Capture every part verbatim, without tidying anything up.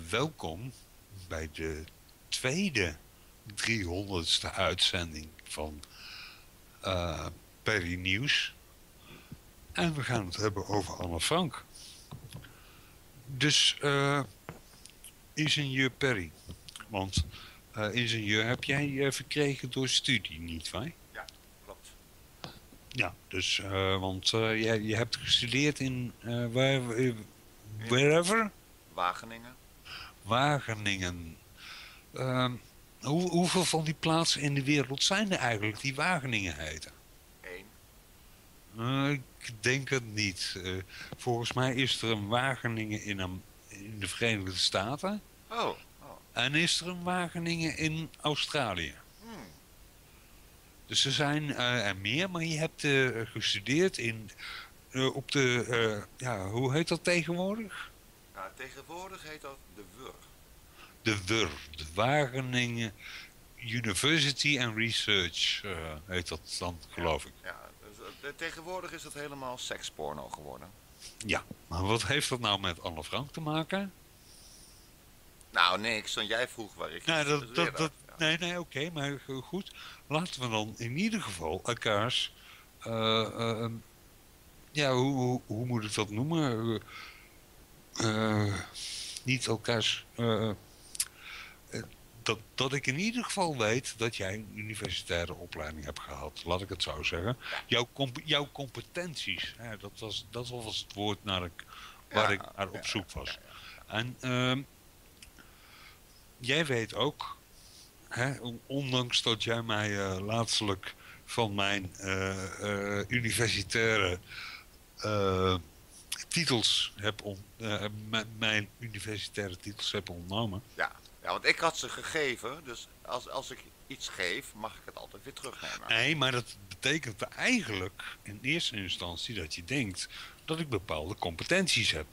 welkom bij de tweede driehonderdste uitzending van uh, Perry Nieuws. En we gaan het hebben over Anne Frank. Dus uh, ingenieur Perry, want uh, ingenieur heb jij uh, verkregen door studie, niet waar? Ja, klopt. Ja, dus, uh, want uh, jij, je hebt gestudeerd in, uh, waar, uh, wherever? Wageningen. Wageningen. Uh, hoe, hoeveel van die plaatsen in de wereld zijn er eigenlijk die Wageningen heten? Eén. Uh, ik denk het niet. Uh, volgens mij is er een Wageningen in, een, in de Verenigde Staten. Oh, oh. En is er een Wageningen in Australië. Hmm. Dus er zijn uh, er meer, maar je hebt uh, gestudeerd in, uh, op de, uh, ja, hoe heet dat tegenwoordig? Ja, tegenwoordig heet dat de W U R. De W U R, de Wageningen University and Research uh, heet dat dan, geloof ik. Ja, dus, uh, tegenwoordig is het helemaal seksporno geworden. Ja, maar wat heeft dat nou met Anne Frank te maken? Nou, niks, want jij vroeg waar ik... Nee, dat, dat, dat, ja. nee, nee, oké, okay, maar goed. Laten we dan in ieder geval elkaars... Uh, uh, ja, hoe, hoe, hoe moet ik dat noemen? Uh, uh, niet elkaars... Uh, uh, dat, dat ik in ieder geval weet dat jij een universitaire opleiding hebt gehad. Laat ik het zo zeggen. Jouw, comp jouw competenties. Hè, dat, was, dat was het woord naar ik, waar ja, ik naar op zoek was. Ja, ja, ja. En uh, jij weet ook... Hè, ondanks dat jij mij uh, laatstelijk van mijn uh, uh, universitaire uh, titels heb on, uh, mijn universitaire titels heb ontnomen. Ja, ja, want ik had ze gegeven, dus als, als ik iets geef, mag ik het altijd weer terugnemen. Nee, maar dat betekent eigenlijk in eerste instantie dat je denkt dat ik bepaalde competenties heb.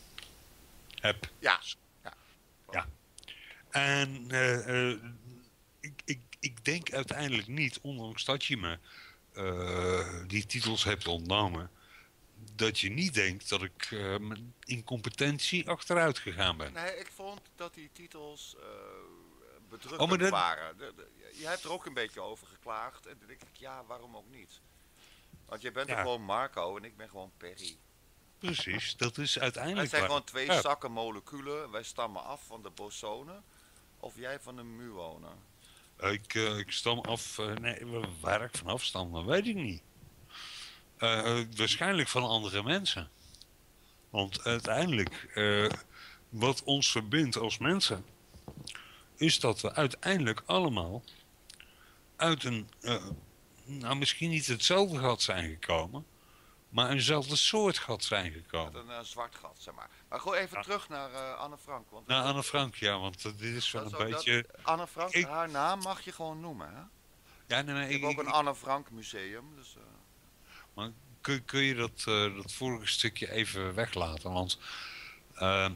Heb. Ja. Ja. Ja. En uh, uh, ik, ik, ik denk uiteindelijk niet, ondanks dat je me uh, die titels hebt ontnomen, dat je niet denkt dat ik uh, in competentie achteruit gegaan ben. Nee, ik vond dat die titels uh, bedrukkend oh, maar dat... waren. De, de, je hebt er ook een beetje over geklaagd en dan denk ik, ja, waarom ook niet? Want je bent ja. er gewoon Marco en ik ben gewoon Perry. Precies, dat is uiteindelijk... Wij zijn waar... gewoon twee ja. zakken moleculen, wij stammen af van de bosonen of jij van de muonen. Ik, uh, ik stam af, uh, nee, waar ik vanaf stam, dat weet ik niet. Uh, uh, waarschijnlijk van andere mensen. Want uiteindelijk, uh, wat ons verbindt als mensen, is dat we uiteindelijk allemaal uit een, uh, nou misschien niet hetzelfde gat zijn gekomen, maar eenzelfde soort gat zijn gekomen. Met een uh, zwart gat, zeg maar. Maar gewoon even ja. terug naar uh, Anne Frank. Want naar Anne Frank, ja, want uh, dit is wel een beetje... Dat, Anne Frank, ik... haar naam mag je gewoon noemen, hè? Ja, nee, nee, ik heb ook een ik... Anne Frank museum, dus... Uh... Maar kun, kun je dat, uh, dat vorige stukje even weglaten, want... Uh,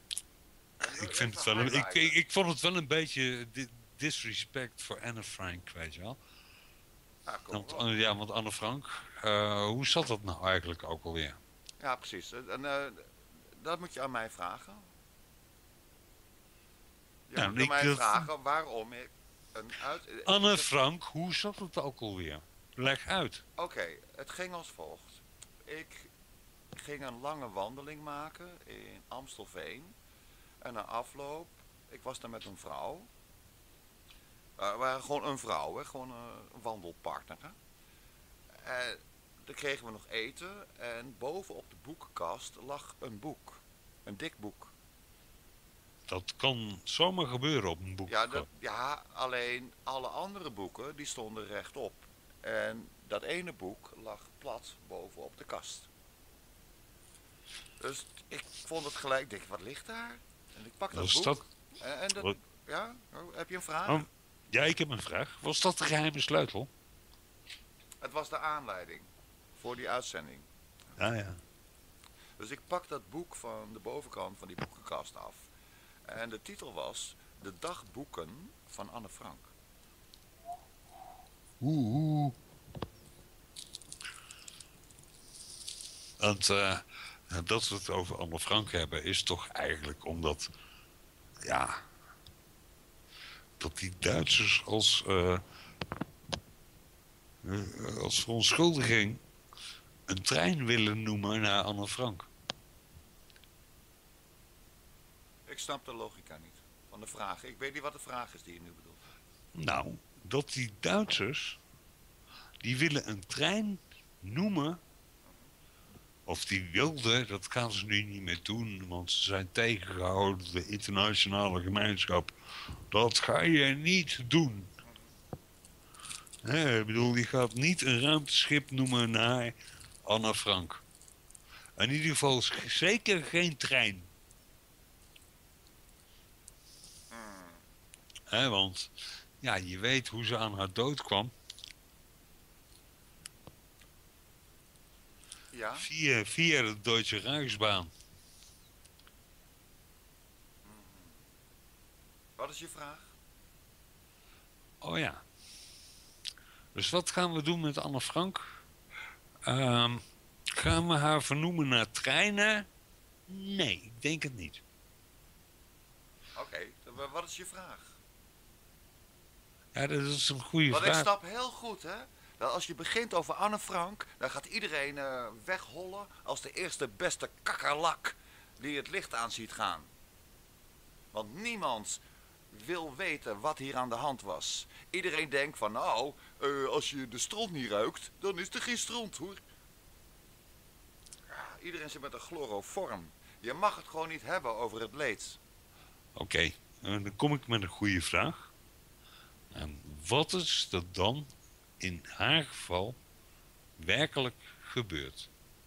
ik, vind het wel een, ik, ik, ik vond het wel een beetje disrespect voor Anne Frank, weet je wel. Ja, want, uh, ja, want Anne Frank, uh, hoe zat dat nou eigenlijk ook alweer? Ja, precies. En uh, dat moet je aan mij vragen. Je ja, moet aan mij dat... vragen waarom ik een uit... Anne Frank, hoe zat het ook alweer? Leg uit. Oké, okay, het ging als volgt. Ik ging een lange wandeling maken in Amstelveen. En na afloop, ik was daar met een vrouw. Uh, we waren gewoon een vrouw, hè? Gewoon een wandelpartner. Hè? En dan kregen we nog eten en boven op de boekenkast lag een boek. Een dik boek. Dat kan zomaar gebeuren op een boek. Ja, dat, ja, alleen alle andere boeken die stonden rechtop. En dat ene boek lag plat boven op de kast. Dus ik vond het gelijk, denk wat ligt daar? En ik pak dat Was boek. Dat... En, en dat, ja, heb je een vraag? Oh, ja, ik heb een vraag. Was dat de geheime sleutel? Het was de aanleiding voor die uitzending. Ja, ja. Dus ik pak dat boek van de bovenkant van die boekenkast af. En de titel was De dagboeken van Anne Frank. Oeh. oeh. Want uh, dat we het over Anne Frank hebben is toch eigenlijk omdat ja, dat die Duitsers als, uh, uh, als verontschuldiging een trein willen noemen naar Anne Frank. Ik snap de logica niet van de vraag. Ik weet niet wat de vraag is die je nu bedoelt. Nou, dat die Duitsers, die willen een trein noemen, of die wilden, dat gaan ze nu niet meer doen, want ze zijn tegengehouden door de internationale gemeenschap. Dat ga je niet doen. He, ik bedoel, je gaat niet een ruimteschip noemen naar Anne Frank. In ieder geval zeker geen trein. He, want ja, je weet hoe ze aan haar dood kwam. Ja? Via, via de Deutsche Reichsbahn. Wat is je vraag? Oh ja. Dus wat gaan we doen met Anne Frank? Um, gaan we haar vernoemen naar treinen? Nee, ik denk het niet. Oké, okay, wat is je vraag? Ja, dat is een goede Want vraag. Ik snap heel goed, hè. Dat als je begint over Anne Frank, dan gaat iedereen uh, weghollen als de eerste beste kakkerlak die het licht aan ziet gaan. Want niemand wil weten wat hier aan de hand was. Iedereen denkt van nou, uh, als je de stront niet ruikt, dan is er geen stront hoor. Ja, iedereen zit met een chloroform. Je mag het gewoon niet hebben over het leed. Oké, okay, uh, dan kom ik met een goede vraag. En wat is er dan in haar geval werkelijk gebeurd?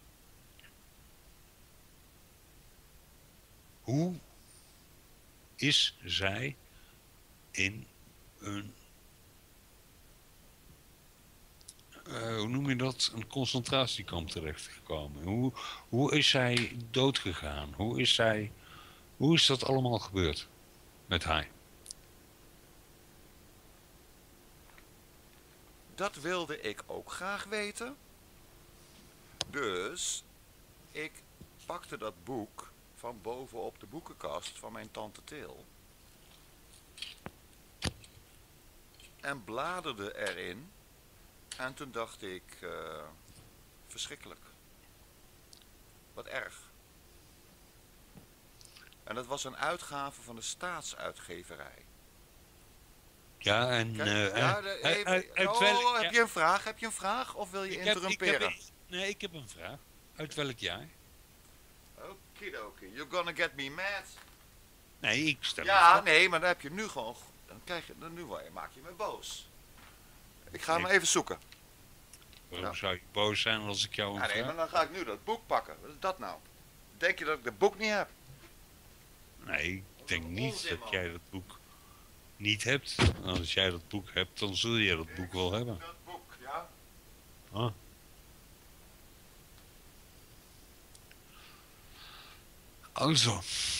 Hoe is zij in een, uh, hoe noem je dat, een concentratiekamp terechtgekomen? Hoe, hoe is zij doodgegaan? Hoe is zij, hoe is dat allemaal gebeurd met haar? Dat wilde ik ook graag weten. Dus ik pakte dat boek van bovenop de boekenkast van mijn tante Til. En bladerde erin. En toen dacht ik, uh, verschrikkelijk. Wat erg. En dat was een uitgave van de Staatsuitgeverij. Ja, en... Kijk, uh, ja, de, uit, even, uit, uit oh, welk, heb je een vraag? Heb je een vraag? Of wil je ik interrumperen? Heb, ik heb, nee, ik heb een vraag. Uit welk jaar? Okidoki, you're gonna get me mad. Nee, ik stel Ja, nee, maar dan heb je nu gewoon... Dan krijg je, dan nu maak je me boos. Ik ga nee. hem even zoeken. Waarom ja. zou je boos zijn als ik jou een ja, nee, vraag... maar dan ga ik nu dat boek pakken. Wat is dat nou? Denk je dat ik dat boek niet heb? Nee, ik denk niet onzin, dat jij dat boek niet hebt. Als jij dat boek hebt, dan zul je dat boek wel hebben. Dat boek, ja. Ah. Also.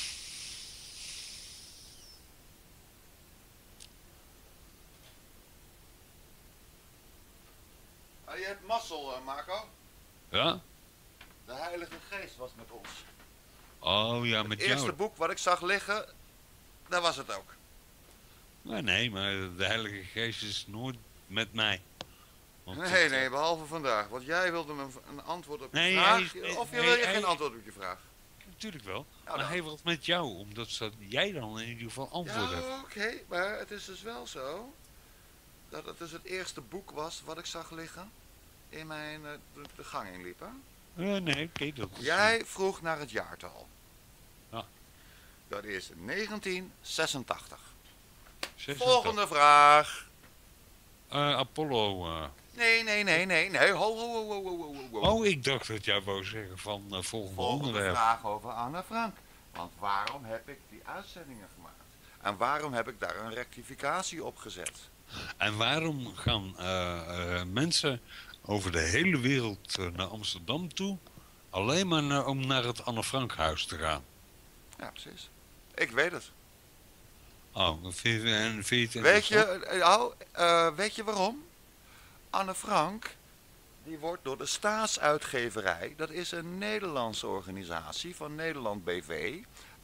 Ah, je hebt mazzel, uh, Marco. Ja? De Heilige Geest was met ons. Oh ja, met het jou. Het eerste boek wat ik zag liggen, daar was het ook. Nee, nee, maar de Heilige Geest is nooit met mij. Want nee, het, nee, behalve vandaag. Want jij wilde me een antwoord op je nee, vraag. Hij, of nee, wil je hij, geen antwoord op je vraag? Natuurlijk wel. Ja, maar dan. hij wil met jou, omdat dat jij dan in ieder geval antwoord ja, hebt. oké, okay, maar het is dus wel zo dat het dus het eerste boek was wat ik zag liggen in mijn uh, de, de gang inliep. Hè? Uh, nee, oké, okay, dat is... Jij vroeg naar het jaartal. Ja. Dat is negentien zesentachtig. zesentachtig. Volgende vraag. Uh, Apollo... Uh... Nee, nee, nee, nee, nee. Ho, ho, ho, ho, ho, ho, ho. Oh, ik dacht dat jij wou zeggen van uh, volgende, volgende onderwerp. vraag over Anne Frank. Want waarom heb ik die uitzendingen gemaakt? En waarom heb ik daar een rectificatie op gezet? En waarom gaan uh, uh, mensen over de hele wereld uh, naar Amsterdam toe... alleen maar naar, om naar het Anne Frankhuis te gaan? Ja, precies. Ik weet het. Oh, vind je, en vind je het weet je, oh, uh, weet je waarom? Anne Frank, die wordt door de Staatsuitgeverij, dat is een Nederlandse organisatie van Nederland B V,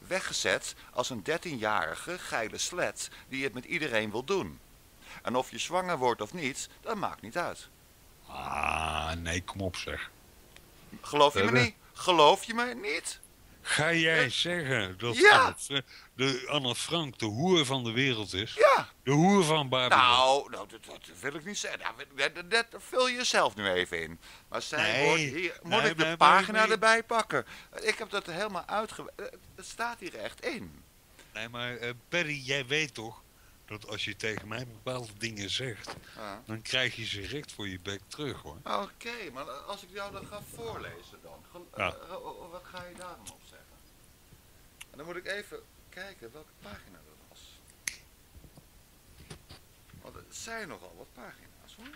weggezet als een dertienjarige geile slet die het met iedereen wil doen. En of je zwanger wordt of niet, dat maakt niet uit. Ah, nee, kom op zeg. Geloof je We me hebben- niet? Geloof je me niet? Ga jij zeggen dat Ja. Anne, Fra- de Anne Frank de hoer van de wereld is? Ja. De hoer van Babylon? Nou, nou dat, dat wil ik niet zeggen. Nou, dat, dat, dat vul je zelf nu even in. Maar zij Nee. wordt hier... Moet Nee, ik de nee, pagina maar- maar- erbij pakken? Ik heb dat helemaal uitgewerkt. Het staat hier echt in. Nee, maar eh, Perry, jij weet toch dat als je tegen mij bepaalde dingen zegt, Ja. dan krijg je ze recht voor je bek terug, hoor. Oké, maar als ik jou dan ga voorlezen dan, gel- Ja. eh, eh, wat ga je daarom op zeggen? En dan moet ik even kijken welke pagina dat was. Want het zijn nogal wat pagina's hoor.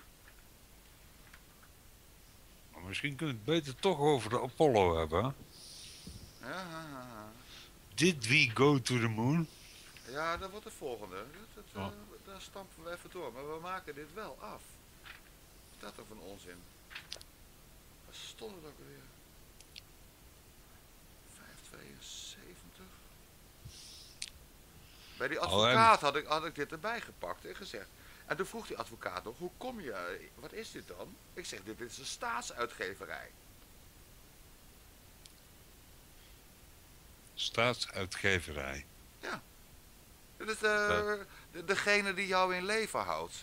Maar misschien kunnen we het beter toch over de Apollo hebben. Hè? Ja, ja, ja. Did we go to the moon? Ja, dat wordt de volgende. Dat, dat, Oh. eh, daar stampen we even door. Maar we maken dit wel af. Wat is dat toch voor een onzin? Waar stond het ook weer? vijfhonderdtweeënzeventig. Bij die Oh, advocaat had ik, had ik dit erbij gepakt en gezegd. En toen vroeg die advocaat nog, hoe kom je, wat is dit dan? Ik zeg, dit is een staatsuitgeverij. Staatsuitgeverij. Dit is de, de, degene die jou in leven houdt.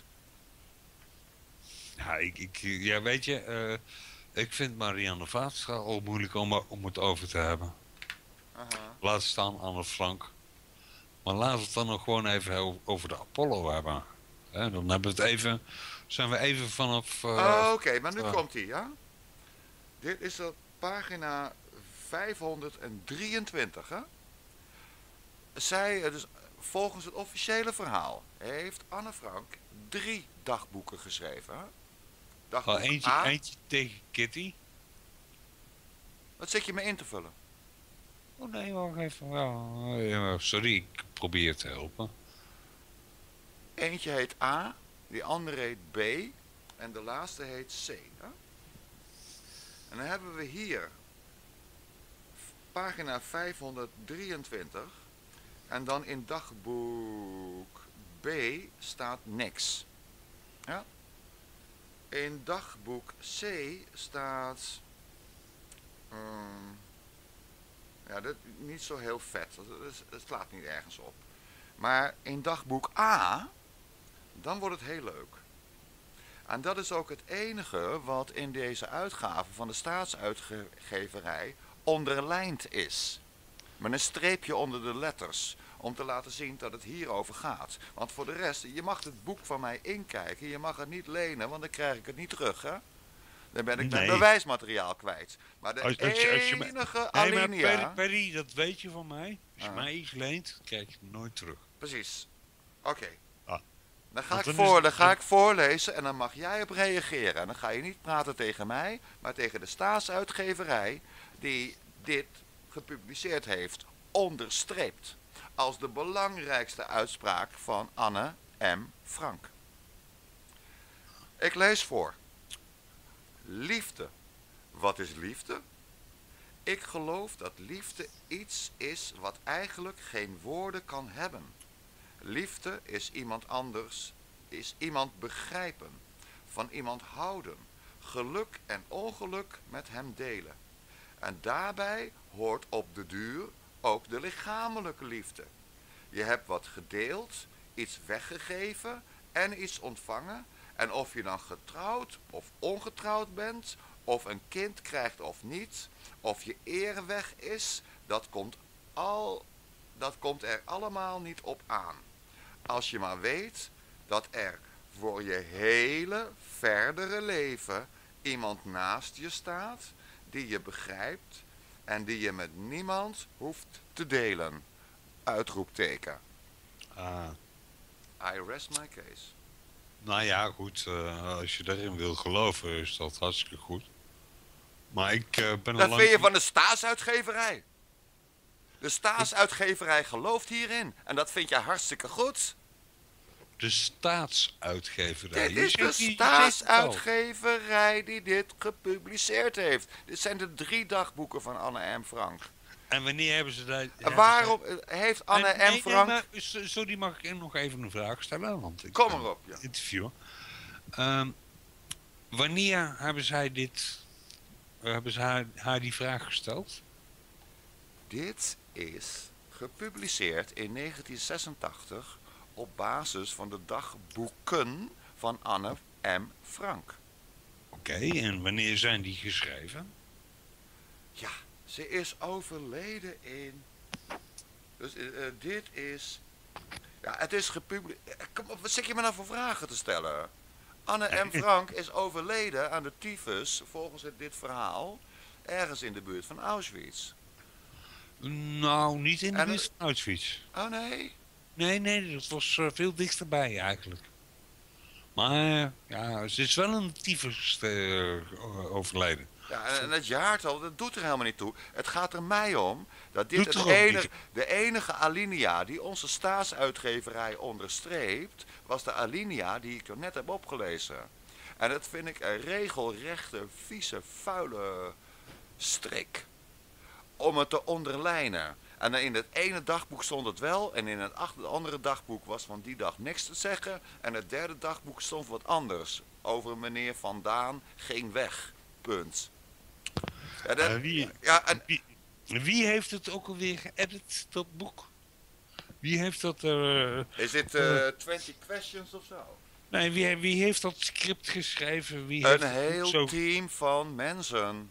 Ja, ik, ik, ja weet je, eh, ik vind Marianne Vaatstra al moeilijk om, om het over te hebben. Aha. Laat staan Anne Frank. Maar laten we het dan nog gewoon even o- over de Apollo hebben. Hè, dan hebben we het even, zijn we even vanaf... eh, Oh, Oké, maar nu ja. komt hij, ja? Dit is op pagina vijfhonderddrieëntwintig, hè? Zij, eh, dus volgens het officiële verhaal, heeft Anne Frank drie dagboeken geschreven. Hè? Dagboek al eentje, A. eentje tegen Kitty. Wat zit je me in te vullen? Oh nee, wacht even. Ja, ja, sorry, ik probeer te helpen. Eentje heet A, die andere heet B en de laatste heet C. Hè? En dan hebben we hier pagina vijfhonderddrieëntwintig en dan in dagboek B staat niks. Ja? In dagboek C staat ehm, ja, dat niet zo heel vet. Dat, is- het slaat niet ergens op. Maar in dagboek A, dan wordt het heel leuk. En dat is ook het enige wat in deze uitgave van de staatsuitgeverij onderlijnd is. Met een streepje onder de letters. Om te laten zien dat het hierover gaat. Want voor de rest, je mag het boek van mij inkijken. Je mag het niet lenen, want dan krijg ik het niet terug, hè? Dan ben ik mijn Nee. bewijsmateriaal kwijt. Maar de Als- als je- als je me- enige Nee, maar alinea... Perry, Perry, dat weet je van mij. Als je Ah. mij iets leent, krijg je het nooit terug. Precies. Oké. Ah. Dan, ga Want ik dan voor, is- dan ga dan- ik voorlezen en dan mag jij op reageren. En dan ga je niet praten tegen mij, maar tegen de staatsuitgeverij die dit gepubliceerd heeft, onderstreept. Als de belangrijkste uitspraak van Anne M. Frank. Ik lees voor. Liefde. Wat is liefde? Ik geloof dat liefde iets is wat eigenlijk geen woorden kan hebben. Liefde is iemand anders, is iemand begrijpen, van iemand houden, geluk en ongeluk met hem delen. En daarbij hoort op de duur ook de lichamelijke liefde. Je hebt wat gedeeld, iets weggegeven en iets ontvangen. En of je dan getrouwd of ongetrouwd bent, of een kind krijgt of niet, of je eer weg is, dat komt, al, dat komt er allemaal niet op aan. Als je maar weet dat er voor je hele verdere leven iemand naast je staat, die je begrijpt en die je met niemand hoeft te delen. Uitroepteken. Ah. I rest my case. Nou ja, goed. eh, als je daarin wil geloven, is dat hartstikke goed. Maar ik eh, ben al Dat lang... vind je van de staatsuitgeverij. De staatsuitgeverij gelooft hierin. En dat vind je hartstikke goed. De staatsuitgeverij. Dit Je is zegt de niet- je zegt het al. staatsuitgeverij die dit gepubliceerd heeft. Dit zijn de drie dagboeken van Anne M. Frank. En wanneer hebben ze dat... En hebben waarom eh, heeft Anne En- en nee, Frank... Nee, maar, so- sorry, mag ik nog even een vraag stellen? Want ik Kom ben erop, ja. interview. Ehm, wanneer hebben zij dit... hebben ze haar, haar die vraag gesteld? Dit is gepubliceerd in negentien zesentachtig op basis van de dagboeken van Anne M. Frank. Oké, en wanneer zijn die geschreven? Ja, ze is overleden in... Dus eh, eh, dit is... Ja, het is gepubliceerd... Kom op, wat zit je me nou voor vragen te stellen? Anne M. Frank is overleden aan de tyfus, volgens het, dit verhaal, ergens in de buurt van Auschwitz. Nou, niet in de En, buurt van Auschwitz. Oh nee? Nee, nee, dat was eh, veel dichterbij eigenlijk. Maar ja, ze is wel een tyfus eh, overleden. Ja, en, en het jaartal, dat doet er helemaal niet toe. Het gaat er mij om dat dit Doet het er ook enige, niet. de enige alinea die onze staatsuitgeverij onderstreept, was de alinea die ik er net heb opgelezen. En dat vind ik een regelrechte, vieze, vuile strik om het te onderlijnen. En dan in het ene dagboek stond het wel en in het andere dagboek was van die dag niks te zeggen. En het derde dagboek stond wat anders. Over meneer Van Daan ging weg. Punt. Ja, dat, Eh, wie, ja, en, wie, wie heeft het ook alweer geëdit, dat boek? Wie heeft dat... eh, is dit eh twintig questions of zo? nee, wie, wie heeft dat script geschreven? Wie Een heeft het heel zo... team van mensen.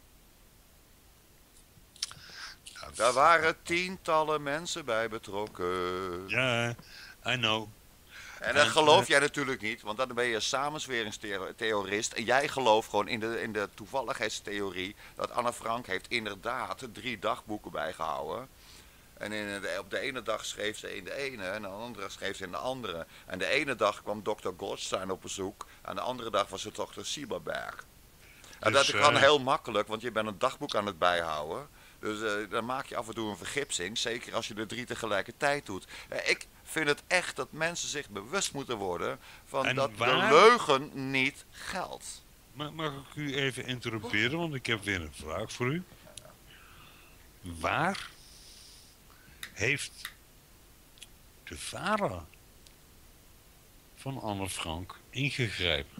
Ja, Daar waren tientallen mensen bij betrokken. Ja, I know. En dat En, geloof eh, jij natuurlijk niet, want dan ben je een samenzweringstheorist. En jij gelooft gewoon in de, in de toevalligheidstheorie dat Anne Frank heeft inderdaad drie dagboeken bijgehouden. En in de, op de ene dag schreef ze in de ene en de andere dag schreef ze in de andere. En de ene dag kwam dokter Goldstein op bezoek en de andere dag was het dokter Sieberberg. En Dus, dat kan eh, heel makkelijk, want je bent een dagboek aan het bijhouden. Dus uh, dan maak je af en toe een vergipsing, zeker als je de drie tegelijkertijd doet. Uh, ik vind het echt dat mensen zich bewust moeten worden van En dat waar- de leugen niet geldt. Ma- Mag ik u even interromperen, want ik heb weer een vraag voor u. Waar heeft de vader van Anne Frank ingegrepen?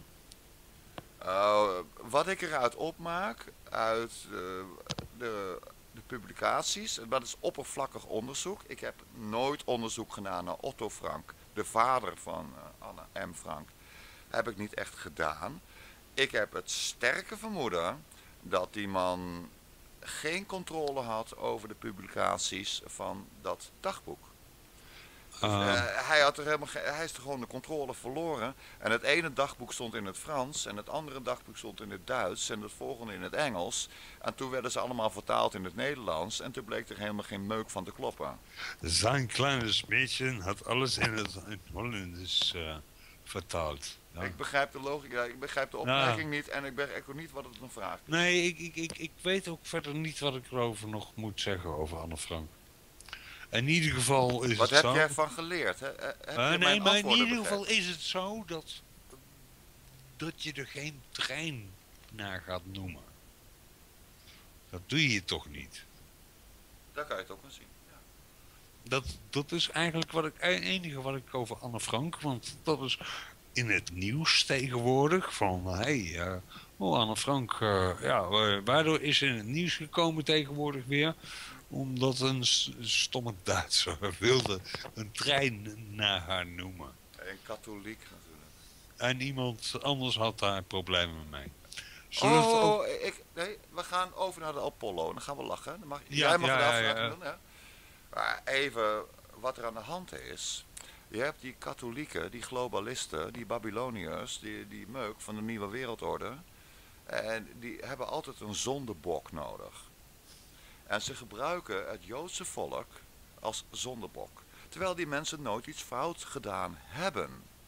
Uh, wat ik eruit opmaak uit uh, de, de publicaties, dat is oppervlakkig onderzoek. Ik heb nooit onderzoek gedaan naar Otto Frank, de vader van uh, Anne M. Frank. Heb ik niet echt gedaan. Ik heb het sterke vermoeden dat die man geen controle had over de publicaties van dat dagboek. Dus, Uh, uh, hij, had er helemaal ge- hij is er gewoon de controle verloren. En het ene dagboek stond in het Frans en het andere dagboek stond in het Duits en het volgende in het Engels. En toen werden ze allemaal vertaald in het Nederlands en toen bleek er helemaal geen meuk van te kloppen. zijn kleines mädchen had alles in het, in het Hollands uh, vertaald. Ja. Ik begrijp de logica, ik begrijp de opmerking niet en ik begrijp ook niet wat het een vraag is. Nee, ik, ik, ik, ik weet ook verder niet wat ik erover nog moet zeggen over Anne Frank. In ieder geval is Wat het heb zo... jij ervan geleerd? Hè? Heb je Uh, mijn nee, maar in antwoorden ieder geval begrepen? is het zo dat, dat je er geen trein naar gaat noemen. Dat doe je toch niet? Daar kan je het ook aan zien. Ja. Dat, dat is eigenlijk wat ik, het enige wat ik over Anne Frank, want dat is in het nieuws tegenwoordig van, hé, hey, uh, oh Anne Frank, uh, ja, uh, waardoor is ze in het nieuws gekomen tegenwoordig weer? Omdat een s- stomme Duitser wilde een trein naar haar noemen. En katholiek natuurlijk. En iemand anders had daar problemen mee. Zullen we het ook- Oh, ik, nee, we gaan over naar de Apollo. Dan gaan we lachen. Dan mag, Ja, jij mag ja, de ja, afvraag ja. doen, hè? Maar even wat er aan de hand is. Je hebt die katholieken, die globalisten, die Babyloniërs, die, die meuk van de nieuwe wereldorde. En die hebben altijd een zondebok nodig. En ze gebruiken het Joodse volk als zondebok. Terwijl die mensen nooit iets fout gedaan hebben.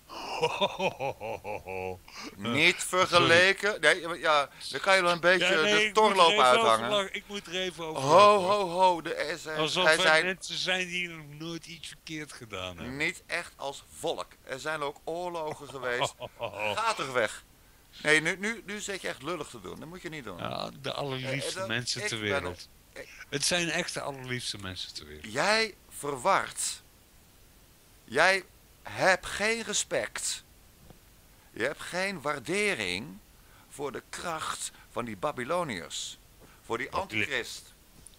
Niet vergeleken. Nee, ja, dan kan je wel een beetje Ja, nee, de ik moet er torloop even over uithangen. lachen. Ik moet er even over Ho, lachen. ho, ho. De, er zijn, Alsof er er zijn mensen zijn die nog nooit iets verkeerd gedaan hebben. niet echt als volk. Er zijn ook oorlogen geweest. Ga toch weg. Nee, nu, nu, nu zit je echt lullig te doen. Dat moet je niet doen. Ja, de Eh, allerliefste dat- mensen ik ter ben wereld. Het zijn echt de allerliefste mensen ter wereld. Jij verwart. Jij hebt geen respect. Je hebt geen waardering voor de kracht van die Babyloniërs. Voor die antichrist.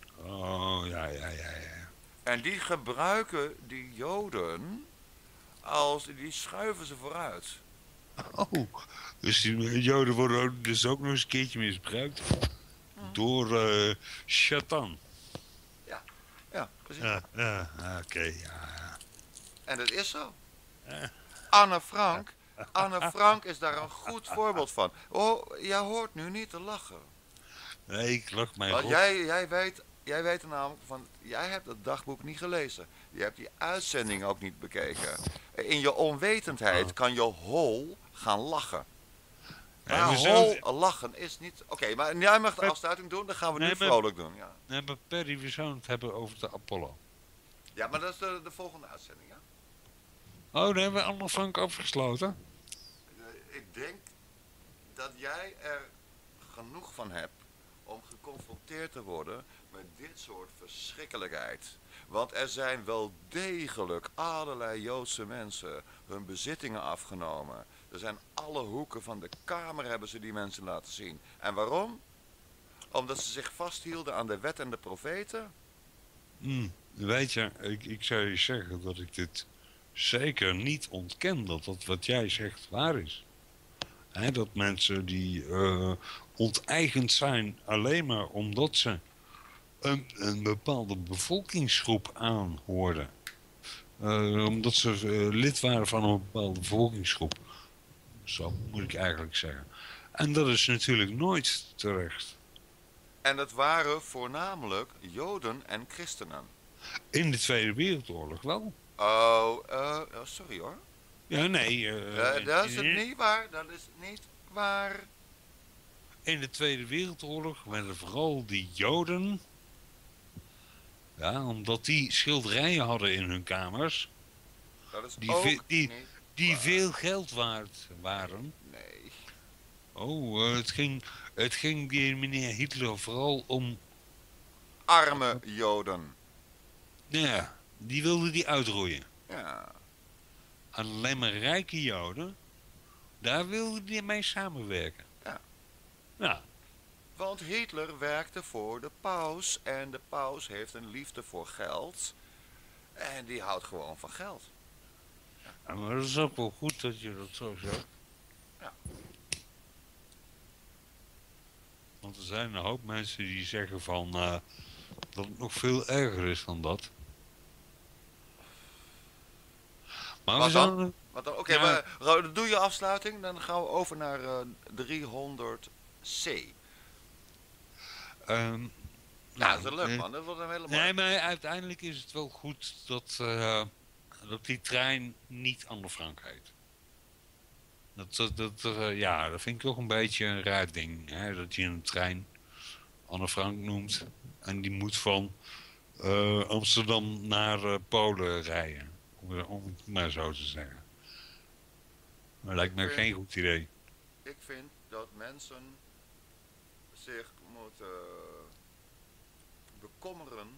Oh, ja, ja, ja, ja. En die gebruiken die Joden als, die schuiven ze vooruit. Oh, dus die Joden worden ook, dus ook nog eens een keertje misbruikt. Door uh, Satan. Ja, ja, precies. Ja, ja, oké, okay, ja. En dat is zo. Anne Frank, Anne Frank is daar een goed voorbeeld van. Oh, jij hoort nu niet te lachen. Nee, ik lach mij Want op. jij, jij weet, jij weet er namelijk van, jij hebt het dagboek niet gelezen. Je hebt die uitzending ook niet bekeken. In je onwetendheid kan je hol gaan lachen. Maar nee, hol zo... lachen is niet... Oké, okay, maar jij mag de afsluiting doen, dan gaan we nee, nu maar... vrolijk doen. Ja. Nee, maar Perry, we zouden het hebben over de Apollo. Ja, maar dat is de, de volgende uitzending, ja? Oh, dan hebben we Anne Frank afgesloten. Ik denk dat jij er genoeg van hebt om geconfronteerd te worden met dit soort verschrikkelijkheid. Want er zijn wel degelijk allerlei Joodse mensen hun bezittingen afgenomen. Er zijn alle hoeken van de kamer hebben ze die mensen laten zien. En waarom? Omdat ze zich vasthielden aan de wet en de profeten. Hmm, weet je, ik, ik zou je zeggen dat ik dit zeker niet ontken dat dat wat jij zegt waar is. He, dat mensen die uh, onteigend zijn alleen maar omdat ze een, een bepaalde bevolkingsgroep aanhoorden. Uh, omdat ze uh, lid waren van een bepaalde bevolkingsgroep. Zo moet ik eigenlijk zeggen. En dat is natuurlijk nooit terecht. En dat waren voornamelijk Joden en christenen. In de Tweede Wereldoorlog wel. Oh, uh, oh sorry hoor. Ja, nee. Uh, uh, dat is het niet waar. Dat is niet waar. In de Tweede Wereldoorlog werden vooral die Joden... Ja, omdat die schilderijen hadden in hun kamers. Dat is die ook ve- die, niet die waar. veel geld waard waren. Nee. Oh, uh, het, ging, het ging die meneer Hitler vooral om... Arme Joden. Ja, die wilde die uitroeien. Ja. Alleen maar rijke Joden, daar wilde die mee samenwerken. Ja. Nou. Want Hitler werkte voor de paus en de paus heeft een liefde voor geld. En die houdt gewoon van geld. Ja. Ja, maar dat is ook wel goed dat je dat zo zegt. Ja. Want er zijn een hoop mensen die zeggen van uh, dat het nog veel erger is dan dat. Maar Wat we dan? zouden... Wat dan? Oké, okay, ja. Doe je afsluiting, dan gaan we over naar uh, driehonderd C. Um, ja, dat is leuk uh, man, dat wordt een hele mooie. Nee, maar uiteindelijk is het wel goed dat, uh, dat die trein niet Anne Frank heet. Dat, dat, dat, uh, ja, dat vind ik toch een beetje een raar ding. Hè? Dat je een trein Anne Frank noemt en die moet van uh, Amsterdam naar uh, Polen rijden. Om, om het maar zo te zeggen. Dat lijkt me geen goed idee. Ik vind dat mensen zich moeten bekommeren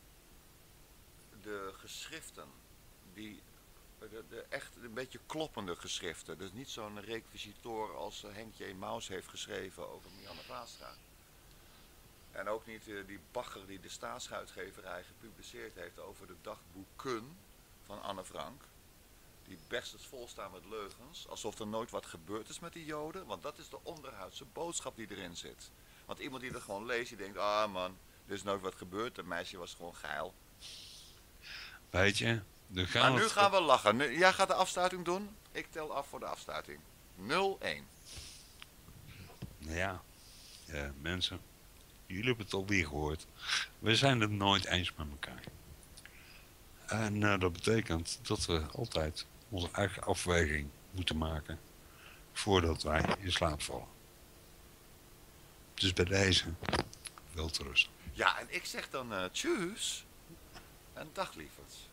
de geschriften die de, de echt een beetje kloppende geschriften. Dus niet zo'n requisitor als Henk J. Maus heeft geschreven over Marianne Vaatstra. En ook niet uh, die bagger die de Staatsuitgeverij gepubliceerd heeft over de dagboeken van Anne Frank. Die best het vol staan met leugens, alsof er nooit wat gebeurd is met die Joden. Want dat is de onderhuidse boodschap die erin zit. Want iemand die er gewoon leest, die denkt, ah man, er is nooit wat gebeurd, dat meisje was gewoon geil. Weet je, nu gaan maar we nu gaan we lachen. Nu, jij gaat de afsluiting doen, ik tel af voor de afsluiting. nul één. Ja, ja mensen, jullie hebben het alweer gehoord. We zijn het nooit eens met elkaar. En uh, dat betekent dat we altijd onze eigen afweging moeten maken voordat wij in slaap vallen. Dus bij deze, wel te rusten. Ja, en ik zeg dan uh, tjus en dag lieverds.